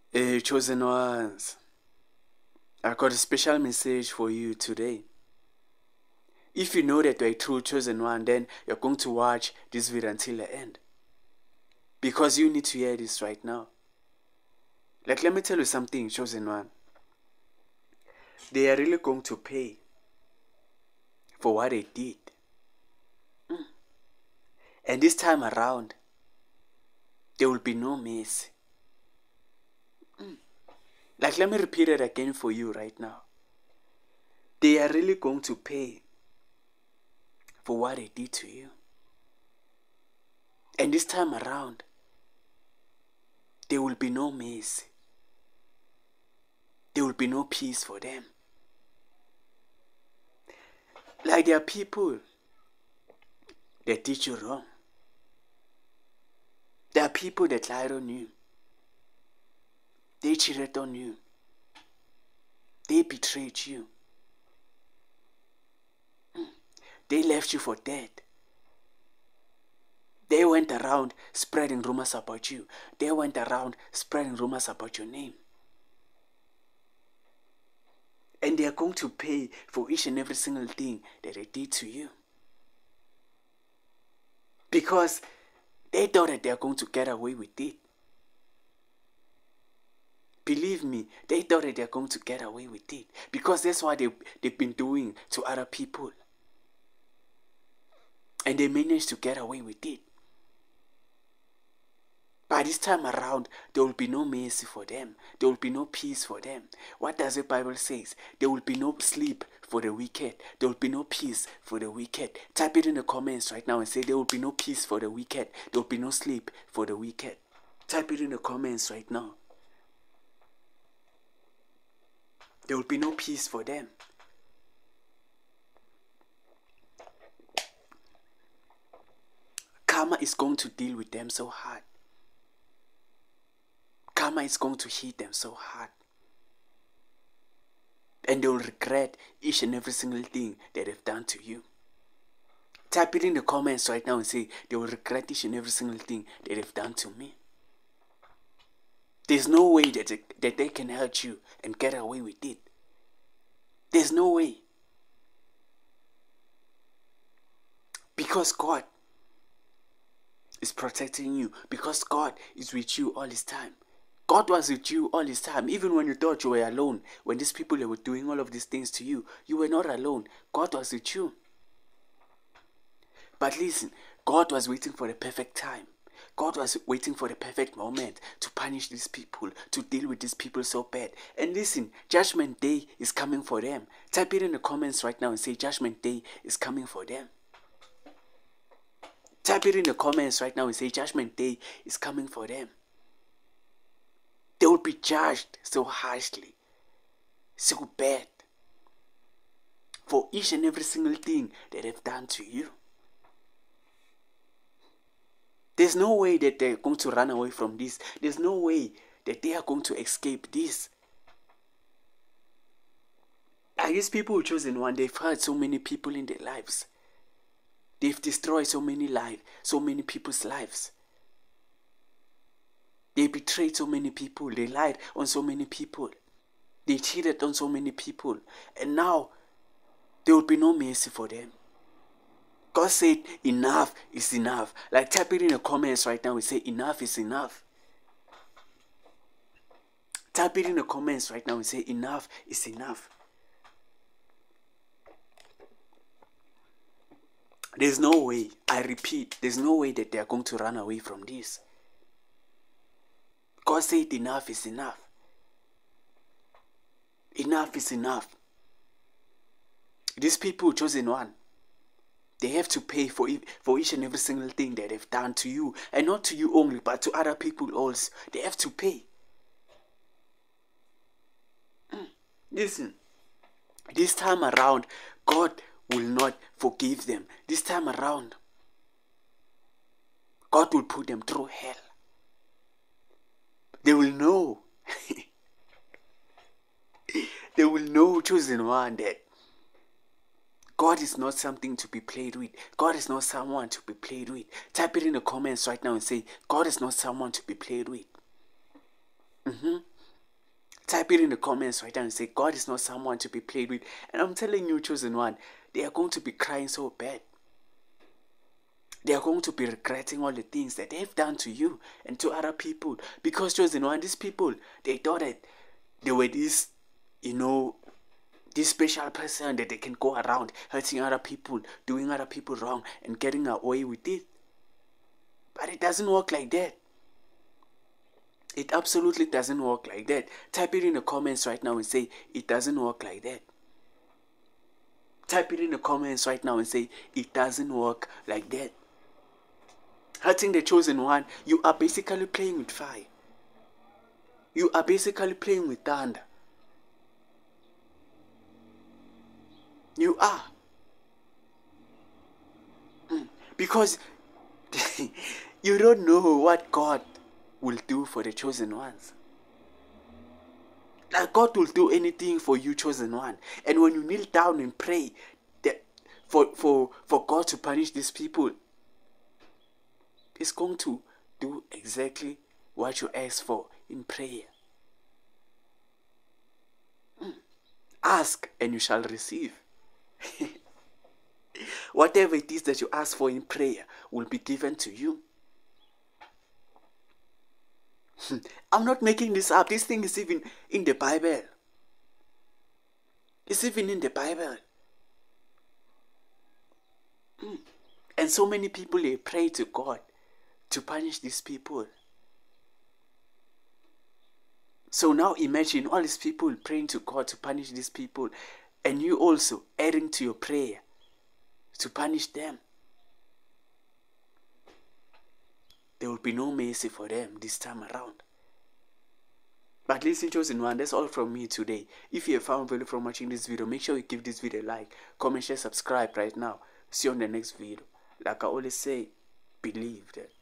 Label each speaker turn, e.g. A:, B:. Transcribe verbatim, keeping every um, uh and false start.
A: Hey, chosen ones, I got a special message for you today. If you know that you're a true chosen one, then you're going to watch this video until the end. Because you need to hear this right now. Like, let me tell you something, chosen one. They are really going to pay for what they did. Mm. And this time around, there will be no mercy. Mm. Like, let me repeat it again for you right now. They are really going to pay for what they did to you. And this time around, there will be no mercy. There will be no peace for them. Like, there are people that did you wrong. There are people that lied on you. They cheated on you. They betrayed you. They left you for dead. They went around spreading rumors about you. They went around spreading rumors about your name. And they are going to pay for each and every single thing that they did to you. Because they thought that they are going to get away with it. Believe me, they thought that they are going to get away with it. Because that's what they, they've been doing to other people. And they managed to get away with it. By this time around, there will be no mercy for them. There will be no peace for them. What does the Bible say? There will be no sleep for the wicked. There will be no peace for the wicked. Type it in the comments right now and say there will be no peace for the wicked. There will be no sleep for the wicked. Type it in the comments right now. There will be no peace for them. Karma is going to deal with them so hard. Karma is going to hit them so hard. And they will regret each and every single thing that they've done to you. Type it in the comments right now and say, they will regret each and every single thing that they've done to me. There's no way that they, that they can hurt you and get away with it. There's no way. Because God is protecting you. Because God is with you all this time. God was with you all this time. Even when you thought you were alone, when these people were doing all of these things to you, you were not alone. God was with you. But listen, God was waiting for the perfect time. God was waiting for the perfect moment to punish these people, to deal with these people so bad. And listen, Judgment Day is coming for them. Type it in the comments right now and say Judgment Day is coming for them. Type it in the comments right now and say Judgment Day is coming for them. They will be judged so harshly, so bad, for each and every single thing that they've done to you. There's no way that they're going to run away from this. There's no way that they are going to escape this. I guess people who chosen one, they've hurt so many people in their lives. They've destroyed so many lives, so many people's lives. They betrayed so many people. They lied on so many people. They cheated on so many people. And now, there will be no mercy for them. God said, enough is enough. Like, type it in the comments right now and say, enough is enough. Type it in the comments right now and say, enough is enough. There's no way, I repeat, there's no way that they are going to run away from this. God said enough is enough. Enough is enough. These people chosen one, they have to pay for, for each and every single thing that they've done to you. And not to you only, but to other people also. They have to pay. Mm. Listen, this time around, God will not forgive them. This time around, God will put them through hell. They will know. They will know, chosen one, that God is not something to be played with. God is not someone to be played with. Type it in the comments right now and say, God is not someone to be played with. Mm-hmm. Type it in the comments right now and say, God is not someone to be played with. And I'm telling you, chosen one, they are going to be crying so bad. They are going to be regretting all the things that they've done to you and to other people. Because, chosen one, these people, they thought that they were this, you know, this special person that they can go around hurting other people, doing other people wrong and getting away with it. But it doesn't work like that. It absolutely doesn't work like that. Type it in the comments right now and say, it doesn't work like that. Type it in the comments right now and say, it doesn't work like that. Hurting the chosen one, you are basically playing with fire. You are basically playing with thunder. You are. Mm. Because you don't know what God will do for the chosen ones. Like God will do anything for you, chosen one. And when you kneel down and pray that for, for, for God to punish these people, He's going to do exactly what you ask for in prayer. Mm. Ask and you shall receive. Whatever it is that you ask for in prayer will be given to you. I'm not making this up. This thing is even in the Bible. It's even in the Bible. Mm. And so many people, they pray to God to punish these people. So now imagine all these people praying to God to punish these people, and you also adding to your prayer to punish them. There will be no mercy for them this time around. But listen, chosen one, that's all from me today. If you have found value from watching this video, make sure you give this video a like, comment, share, subscribe right now. See you on the next video. Like I always say, believe that